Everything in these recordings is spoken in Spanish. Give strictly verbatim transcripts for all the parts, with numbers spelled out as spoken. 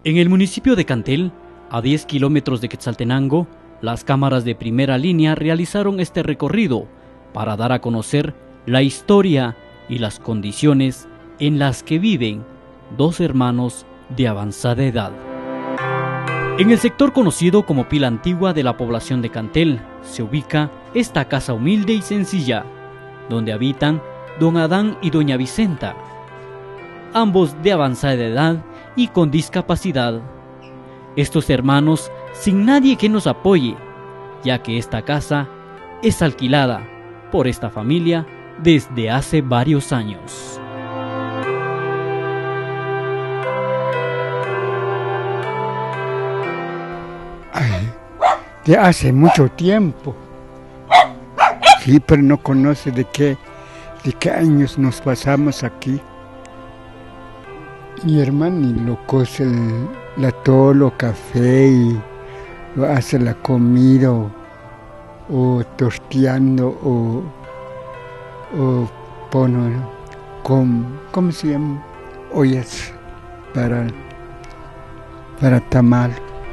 En el municipio de Cantel, a diez kilómetros de Quetzaltenango, las cámaras de primera línea realizaron este recorrido para dar a conocer la historia y las condiciones en las que viven dos hermanos de avanzada edad. En el sector conocido como Pila Antigua de la población de Cantel, se ubica esta casa humilde y sencilla, donde habitan don Adán y doña Vicenta, ambos de avanzada edad y con discapacidad. Estos hermanos sin nadie que nos apoye, ya que esta casa es alquilada por esta familia desde hace varios años. Ay, de hace mucho tiempo. Sí, pero no conoce de qué, de qué años nos pasamos aquí. Mi hermano lo cose el, la tolo, café y lo hace la comida o, o torteando o, o pone con, ¿cómo se llama? Ollas para, para tamal.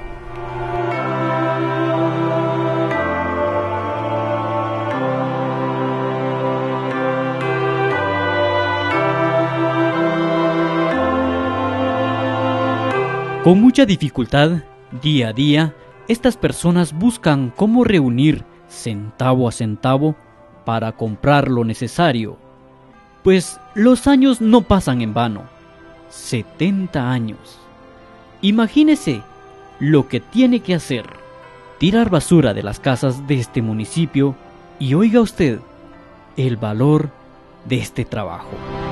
Con mucha dificultad, día a día, estas personas buscan cómo reunir centavo a centavo para comprar lo necesario, pues los años no pasan en vano. setenta años. Imagínese lo que tiene que hacer: tirar basura de las casas de este municipio y oiga usted el valor de este trabajo.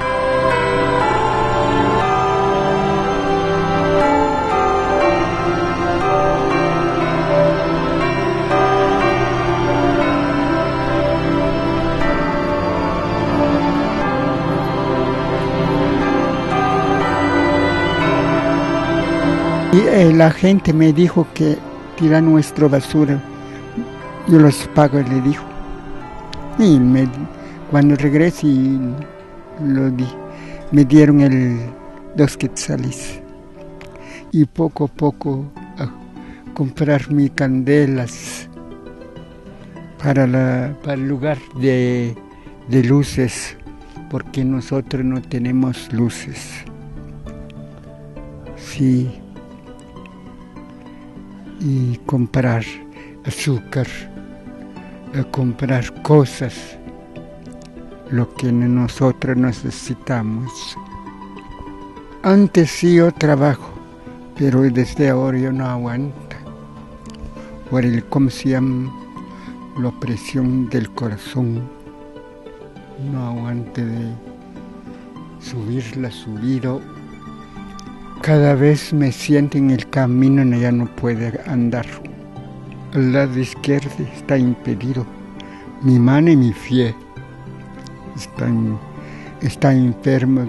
Y eh, la gente me dijo que tira nuestra basura, yo los pago, le dijo. Y me, cuando regresé lo di, me dieron el, dos quetzales. Y poco a poco a comprar mis candelas para, la, para el lugar de, de luces, porque nosotros no tenemos luces. Sí. Y comprar azúcar, a comprar cosas, lo que nosotros necesitamos. Antes sí yo trabajo, pero desde ahora yo no aguanto. Por el, ¿cómo se llama? La presión del corazón. No aguante de subir la subida. Cada vez me siento en el camino y ya no puede andar. Al lado izquierdo está impedido. Mi mano y mi pie están, están enfermos.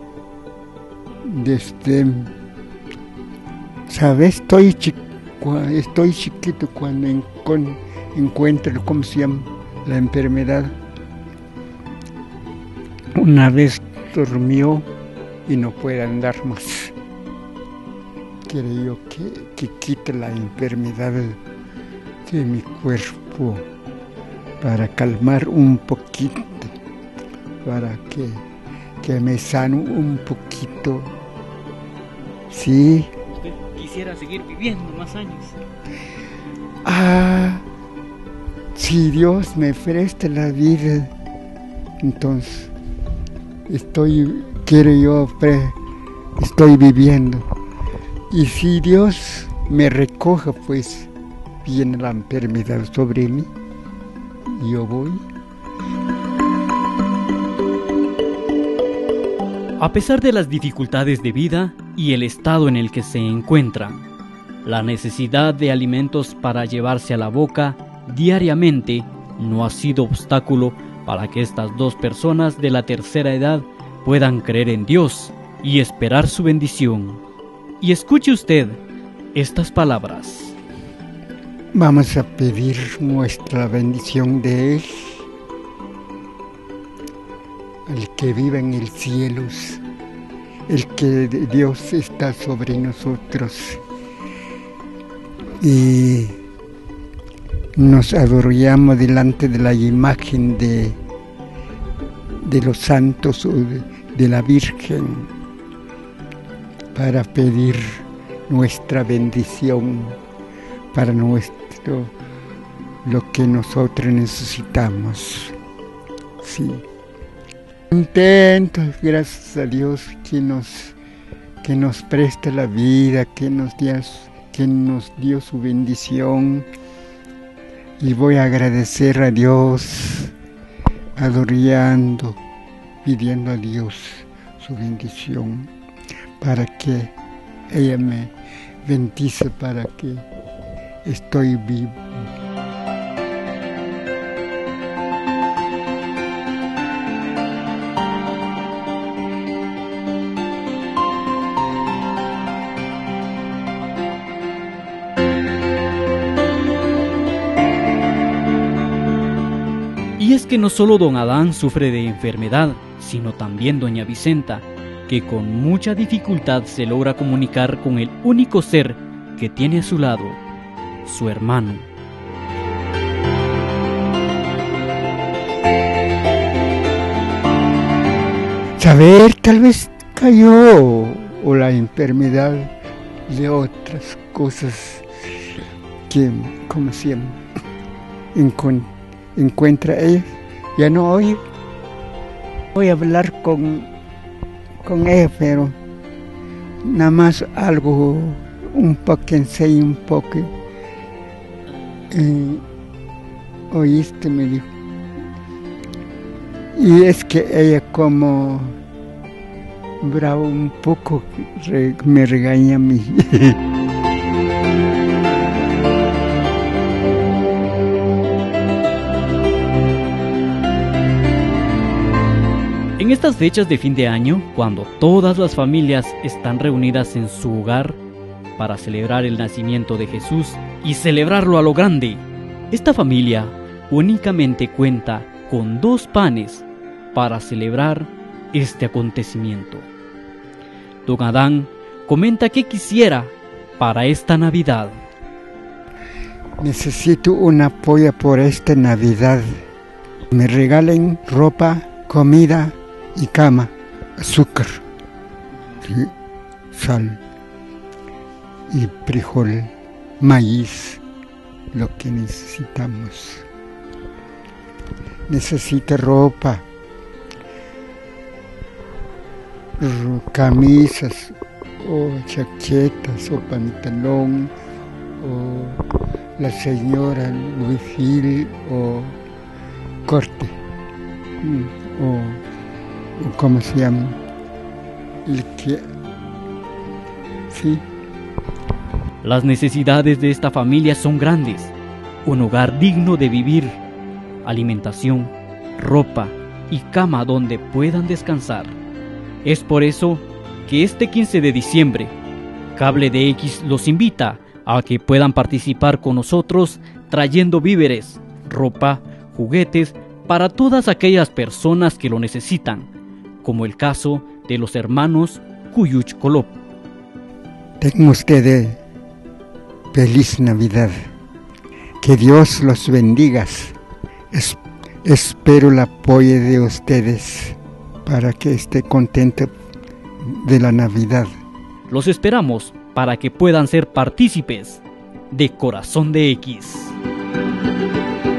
Desde, ¿sabes? Estoy, chi, estoy chiquito cuando en, con, encuentro, ¿cómo se llama? La enfermedad. Una vez durmió y no puede andar más. Quiero yo que, que quite la enfermedad de mi cuerpo para calmar un poquito, para que, que me sane un poquito. Sí. ¿Usted quisiera seguir viviendo más años? Ah, si Dios me presta la vida, entonces estoy, quiero yo, estoy viviendo. Y si Dios me recoja, pues viene la enfermedad sobre mí, yo voy. A pesar de las dificultades de vida y el estado en el que se encuentran, la necesidad de alimentos para llevarse a la boca diariamente no ha sido obstáculo para que estas dos personas de la tercera edad puedan creer en Dios y esperar su bendición. Y escuche usted estas palabras. Vamos a pedir nuestra bendición de Él, al que vive en el cielo, el que Dios está sobre nosotros y nos arrodillamos delante de la imagen de, de los santos o de, de la Virgen para pedir nuestra bendición para nuestro, lo que nosotros necesitamos. Sí. Contentos, gracias a Dios que nos, que nos presta la vida, que nos dio, que nos dio su bendición. Y voy a agradecer a Dios, adorando, pidiendo a Dios su bendición, para que ella me bendice, para que estoy vivo. Y es que no solo don Adán sufre de enfermedad, sino también doña Vicenta, que con mucha dificultad se logra comunicar con el único ser que tiene a su lado, su hermano. Saber, tal vez cayó, o la enfermedad de otras cosas que, como siempre, encontré. Encuentra ella, ya no oye. Voy a hablar con, con ella, pero nada más algo, un poco enseño, un poco. Eh, oíste, me dijo. Y es que ella como bravo un poco, re, me regaña a mí. En estas fechas de fin de año, cuando todas las familias están reunidas en su hogar para celebrar el nacimiento de Jesús y celebrarlo a lo grande, esta familia únicamente cuenta con dos panes para celebrar este acontecimiento. Don Adán comenta que quisiera para esta Navidad. Necesito un apoyo por esta Navidad. Me regalen ropa, comida y cama, azúcar, ¿sí? Sal y frijol, maíz, lo que necesitamos. Necesita ropa, camisas o chaquetas o pantalón, o la señora Louis Phil o corte, o ¿cómo se llama? El que... Sí. Las necesidades de esta familia son grandes. Un hogar digno de vivir, alimentación, ropa y cama donde puedan descansar. Es por eso que este quince de diciembre, Cable de X los invita a que puedan participar con nosotros trayendo víveres, ropa, juguetes para todas aquellas personas que lo necesitan, como el caso de los hermanos Cuyuch Colop. Tengan ustedes feliz Navidad. Que Dios los bendiga. Es, espero el apoyo de ustedes para que esté contento de la Navidad. Los esperamos para que puedan ser partícipes de Corazón de X.